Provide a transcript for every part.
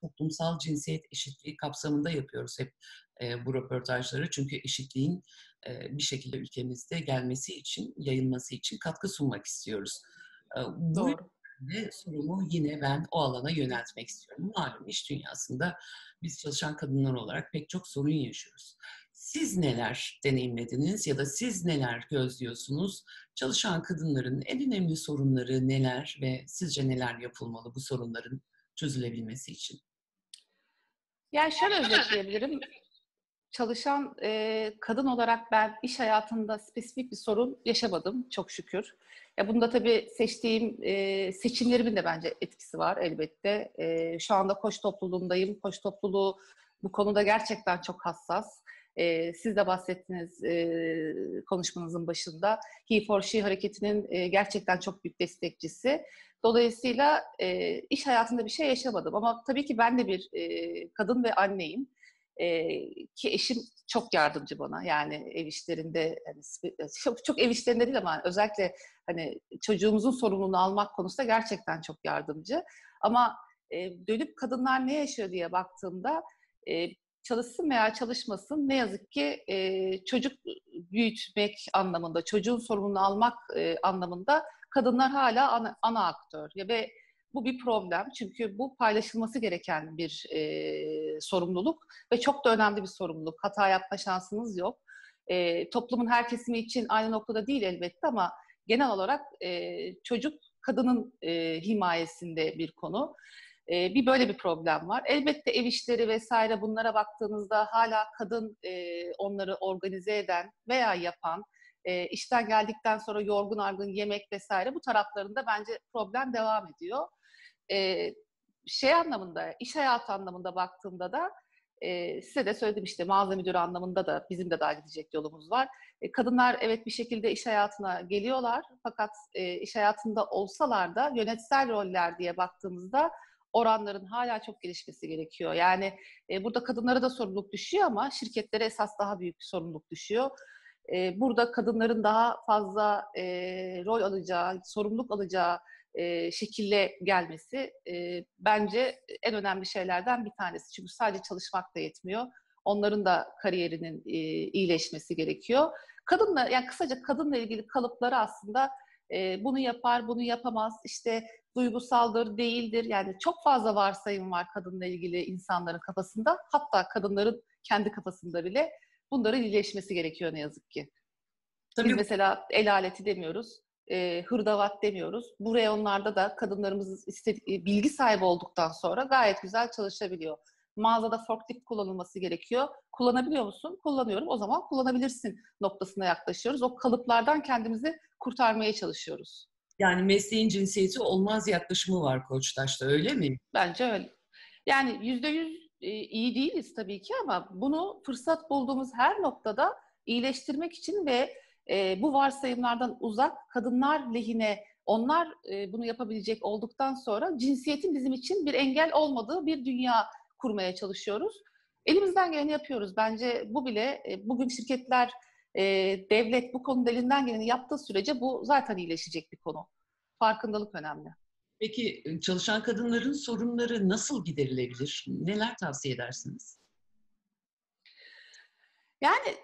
toplumsal cinsiyet eşitliği kapsamında yapıyoruz hep bu röportajları. Çünkü eşitliğin bir şekilde ülkemizde gelmesi için, yayılması için katkı sunmak istiyoruz. Bu Doğru. yüzden de sorumu yine ben o alana yöneltmek istiyorum. Malum iş dünyasında biz çalışan kadınlar olarak pek çok sorun yaşıyoruz. Siz neler deneyimlediniz ya da siz neler gözlüyorsunuz? Çalışan kadınların en önemli sorunları neler ve sizce neler yapılmalı bu sorunların çözülebilmesi için? Yani şöyle özetleyebilirim. Çalışan kadın olarak ben iş hayatında spesifik bir sorun yaşamadım çok şükür. Ya bunda tabii seçtiğim seçimlerimin de bence etkisi var elbette. Şu anda koç topluluğundayım. Koç topluluğu bu konuda gerçekten çok hassas. Siz de bahsettiniz konuşmanızın başında. He for She hareketinin gerçekten çok büyük destekçisi. Dolayısıyla iş hayatında bir şey yaşamadım. Ama tabii ki ben de bir kadın ve anneyim. Ki eşim çok yardımcı bana. Yani ev işlerinde, hani çok ev işlerinde değil ama özellikle hani çocuğumuzun sorumluluğunu almak konusunda gerçekten çok yardımcı. Ama dönüp kadınlar ne yaşıyor diye baktığımda e, çalışsın veya çalışmasın ne yazık ki çocuk büyütmek anlamında, çocuğun sorumluluğunu almak anlamında kadınlar hala ana aktör. Ve bu bir problem çünkü bu paylaşılması gereken bir sorumluluk ve çok da önemli bir sorumluluk. Hata yapma şansınız yok. Toplumun her kesimi için aynı noktada değil elbette ama genel olarak çocuk kadının himayesinde bir konu. Bir böyle bir problem var. Elbette ev işleri vesaire bunlara baktığınızda hala kadın onları organize eden veya yapan, işten geldikten sonra yorgun argın yemek vesaire bu taraflarında bence problem devam ediyor. E, Şey anlamında, iş hayatı anlamında baktığımda da size de söyledim işte mağaza müdürü anlamında da bizim de daha gidecek yolumuz var. Kadınlar evet bir şekilde iş hayatına geliyorlar fakat iş hayatında olsalar da yönetsel roller diye baktığımızda oranların hala çok gelişmesi gerekiyor. Yani burada kadınlara da sorumluluk düşüyor ama şirketlere esas daha büyük bir sorumluluk düşüyor. Burada kadınların daha fazla rol alacağı, sorumluluk alacağı şekilde gelmesi bence en önemli şeylerden bir tanesi. Çünkü sadece çalışmak da yetmiyor. Onların da kariyerinin iyileşmesi gerekiyor. Kadınla, yani kısaca kadınla ilgili kalıpları aslında bunu yapar, bunu yapamaz, işte duygusaldır, değildir. Yani çok fazla varsayım var kadınla ilgili insanların kafasında. Hatta kadınların kendi kafasında bile bunların iyileşmesi gerekiyor ne yazık ki. Biz Tabii. mesela el aleti demiyoruz, hırdavat demiyoruz. Bu reyonlarda da kadınlarımız bilgi sahibi olduktan sonra gayet güzel çalışabiliyor. Mağazada forklift kullanılması gerekiyor. Kullanabiliyor musun? Kullanıyorum. O zaman kullanabilirsin noktasına yaklaşıyoruz. O kalıplardan kendimizi kurtarmaya çalışıyoruz. Yani mesleğin cinsiyeti olmaz yaklaşımı var Koçtaş'ta, öyle mi? Bence öyle. Yani %100 iyi değiliz tabii ki ama bunu fırsat bulduğumuz her noktada iyileştirmek için ve bu varsayımlardan uzak kadınlar lehine onlar bunu yapabilecek olduktan sonra cinsiyetin bizim için bir engel olmadığı bir dünya kurmaya çalışıyoruz. Elimizden geleni yapıyoruz. Bence bu bile bugün şirketler, devlet bu konuda elinden geleni yaptığı sürece bu zaten iyileşecek bir konu. Farkındalık önemli. Peki çalışan kadınların sorunları nasıl giderilebilir? Neler tavsiye edersiniz? Yani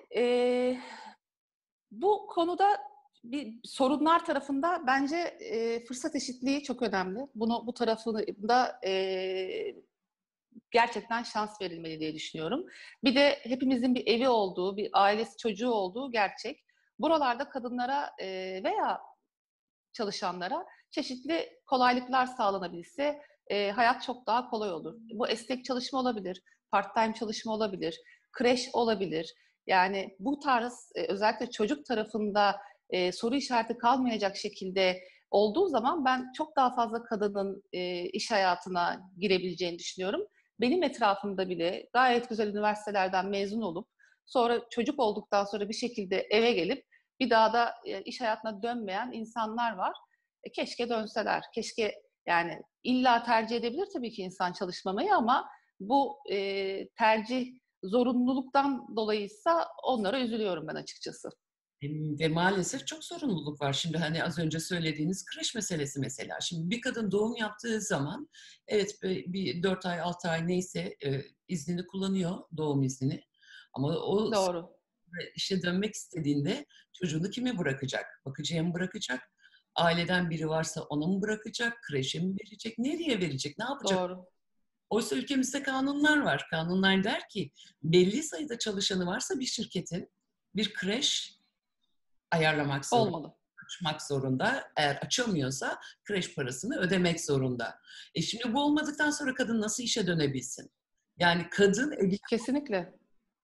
bu konuda bir sorunlar tarafında bence fırsat eşitliği çok önemli. Bu tarafında gerçekten şans verilmeli diye düşünüyorum. Bir de hepimizin bir evi olduğu, bir ailesi çocuğu olduğu gerçek. Buralarda kadınlara veya çalışanlara çeşitli kolaylıklar sağlanabilse hayat çok daha kolay olur. Bu esnek çalışma olabilir, part-time çalışma olabilir, kreş olabilir. Yani bu tarz özellikle çocuk tarafında soru işareti kalmayacak şekilde olduğu zaman ben çok daha fazla kadının iş hayatına girebileceğini düşünüyorum. Benim etrafımda bile gayet güzel üniversitelerden mezun olup sonra çocuk olduktan sonra bir şekilde eve gelip bir daha da iş hayatına dönmeyen insanlar var. Keşke dönseler. Keşke yani illa tercih edebilir tabii ki insan çalışmamayı ama bu tercih zorunluluktan dolayıysa onlara üzülüyorum ben açıkçası. Ve maalesef çok sorumluluk var. Şimdi hani az önce söylediğiniz kreş meselesi mesela. Şimdi bir kadın doğum yaptığı zaman evet bir 4 ay 6 ay neyse iznini kullanıyor, doğum iznini. Ama o Doğru. işe dönmek istediğinde çocuğunu kime bırakacak? Bakıcıya mı bırakacak? Aileden biri varsa ona mı bırakacak? Kreşe mi verecek? Nereye verecek? Ne yapacak? Doğru. Oysa ülkemizde kanunlar var. Kanunlar der ki belli sayıda çalışanı varsa bir şirketin bir kreş ayarlamak zorunda, Olmalı. açmak zorunda. Eğer açamıyorsa kreş parasını ödemek zorunda. Şimdi bu olmadıktan sonra kadın nasıl işe dönebilsin? Yani kadın evli. Kesinlikle.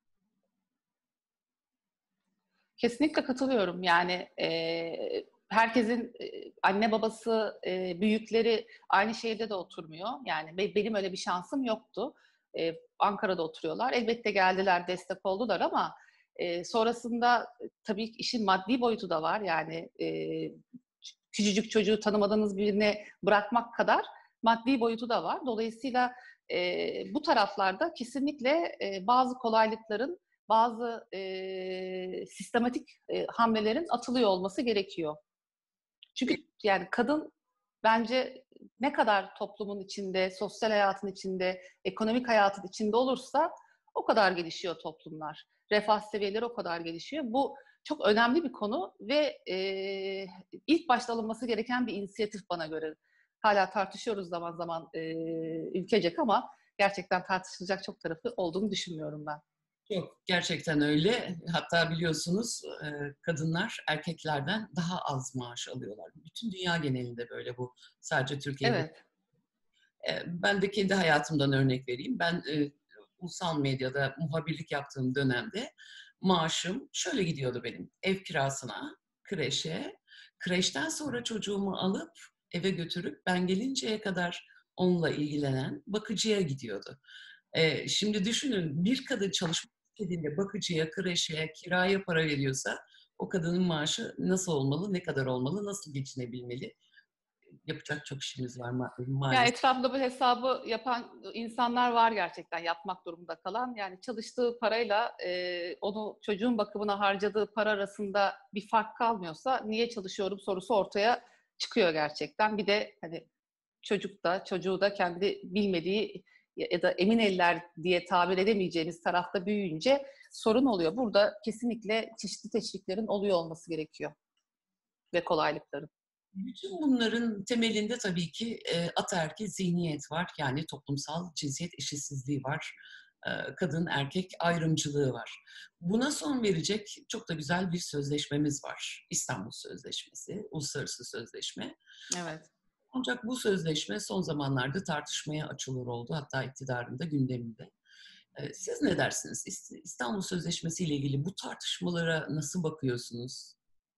Kesinlikle katılıyorum. Yani herkesin anne babası, büyükleri aynı şehirde de oturmuyor. Yani benim öyle bir şansım yoktu. Ankara'da oturuyorlar. Elbette geldiler, destek oldular ama sonrasında tabii ki işin maddi boyutu da var. Yani küçücük çocuğu tanımadığınız birine bırakmak kadar maddi boyutu da var. Dolayısıyla bu taraflarda kesinlikle bazı kolaylıkların, bazı sistematik hamlelerin atılıyor olması gerekiyor. Çünkü yani kadın bence ne kadar toplumun içinde, sosyal hayatın içinde, ekonomik hayatın içinde olursa o kadar gelişiyor toplumlar. Refah seviyeleri o kadar gelişiyor. Bu çok önemli bir konu ve ilk başta alınması gereken bir inisiyatif bana göre. Hala tartışıyoruz zaman zaman ülkecek ama gerçekten tartışılacak çok tarafı olduğunu düşünmüyorum ben. Yok, gerçekten öyle. Hatta biliyorsunuz kadınlar erkeklerden daha az maaş alıyorlar. Bütün dünya genelinde böyle bu. Sadece Türkiye'de. Evet, Ben de kendi hayatımdan örnek vereyim. Ben ulusal medyada muhabirlik yaptığım dönemde maaşım şöyle gidiyordu benim. Ev kirasına, kreşe, kreşten sonra çocuğumu alıp eve götürüp ben gelinceye kadar onunla ilgilenen bakıcıya gidiyordu. Şimdi düşünün bir kadın çalışmak istediğinde bakıcıya, kreşe, kiraya para veriyorsa o kadının maaşı nasıl olmalı, ne kadar olmalı, nasıl geçinebilmeli? Yapacak çok işimiz var ya maalesef. etrafında bu hesabı yapan insanlar var gerçekten yapmak durumunda kalan. Yani çalıştığı parayla onu çocuğun bakımına harcadığı para arasında bir fark kalmıyorsa niye çalışıyorum sorusu ortaya çıkıyor gerçekten. Bir de hani çocuk da çocuğu da kendi bilmediği ya da emin eller diye tabir edemeyeceğimiz tarafta büyüyünce sorun oluyor. Burada kesinlikle çeşitli teşviklerin oluyor olması gerekiyor ve kolaylıkların. Bütün bunların temelinde tabii ki ataerkil zihniyet var. Yani toplumsal cinsiyet eşitsizliği var. Kadın erkek ayrımcılığı var. Buna son verecek çok da güzel bir sözleşmemiz var. İstanbul Sözleşmesi, uluslararası sözleşme. Evet. Ancak bu sözleşme son zamanlarda tartışmaya açılır oldu. Hatta iktidarın da gündeminde. Siz ne dersiniz? İstanbul Sözleşmesi ile ilgili bu tartışmalara nasıl bakıyorsunuz?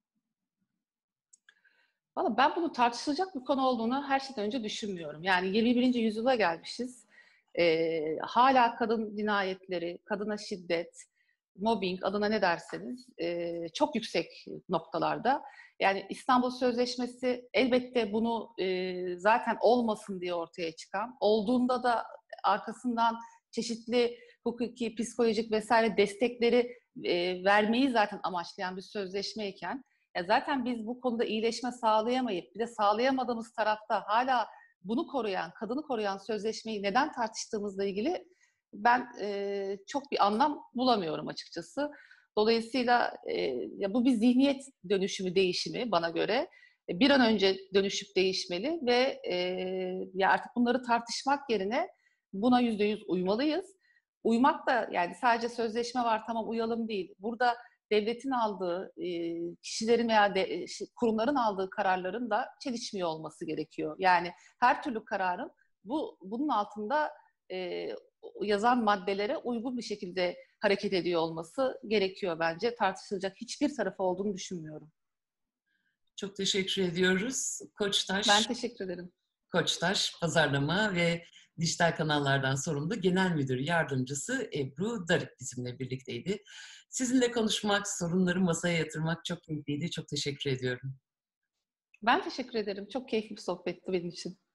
Valla ben bunu tartışılacak bir konu olduğunu her şeyden önce düşünmüyorum. Yani 21. yüzyıla gelmişiz. Hala kadın cinayetleri, kadına şiddet, mobbing adına ne derseniz çok yüksek noktalarda. Yani İstanbul Sözleşmesi elbette bunu zaten olmasın diye ortaya çıkan, olduğunda da arkasından çeşitli hukuki, psikolojik vesaire destekleri vermeyi zaten amaçlayan bir sözleşmeyken ya zaten biz bu konuda iyileşme sağlayamayıp bir de sağlayamadığımız tarafta hala bunu koruyan, kadını koruyan sözleşmeyi neden tartıştığımızla ilgili ben çok bir anlam bulamıyorum açıkçası. Dolayısıyla ya bu bir zihniyet dönüşümü, değişimi bana göre. Bir an önce dönüşüp değişmeli ve ya artık bunları tartışmak yerine buna %100 uymalıyız. Uymak da yani sadece sözleşme var tamam uyalım değil. Burada devletin aldığı, kişilerin veya kurumların aldığı kararların da çelişmiyor olması gerekiyor. Yani her türlü kararın bunun altında yazan maddelere uygun bir şekilde hareket ediyor olması gerekiyor bence. Tartışılacak hiçbir tarafı olduğunu düşünmüyorum. Çok teşekkür ediyoruz. Ben teşekkür ederim. Koçtaş Pazarlama ve Dijital Kanallardan sorumlu Genel Müdür Yardımcısı Ebru Darık bizimle birlikteydi. Sizinle konuşmak, sorunları masaya yatırmak çok keyifliydi. Çok teşekkür ediyorum. Ben teşekkür ederim. Çok keyifli bir sohbetti benim için.